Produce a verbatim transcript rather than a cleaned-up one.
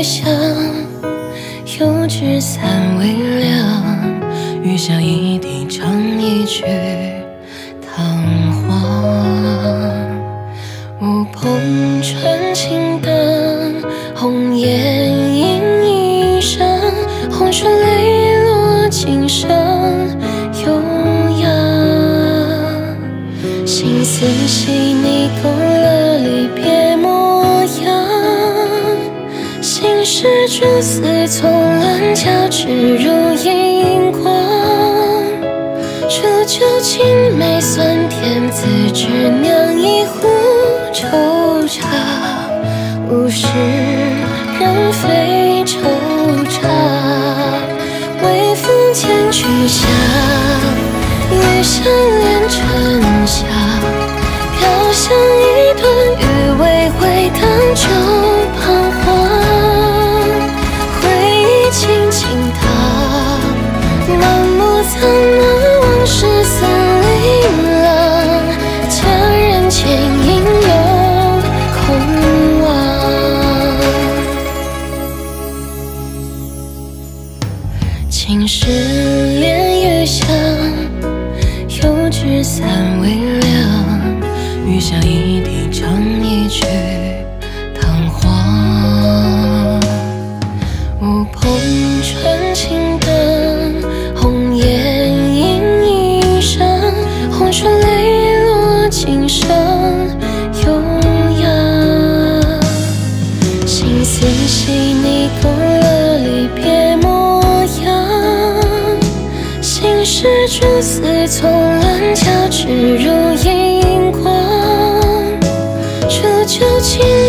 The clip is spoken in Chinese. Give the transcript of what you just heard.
香，油纸散微凉，雨下一地唱一曲唐黄。乌篷穿青灯，红颜映一裳，红唇泪落琴声悠扬。心思细腻懂了离别模样，心事蛛丝葱乱交织如荧光。煮酒青梅酸甜，自知酿一壶惆怅。物是人非惆怅，微风渐去夏，雨香连沉香。飘香一段余味，回荡旧彷徨。回忆轻轻淌，满目苍茫，往事散琳琅。佳人倩影又空望，青石恋雨香，油纸散微凉。雨下一地唱一曲唐黄。乌篷穿青灯，红颜映一裳，红唇泪落琴声悠扬。心思细腻懂了离别模样，心事蛛丝葱乱交织如荧光。煮酒青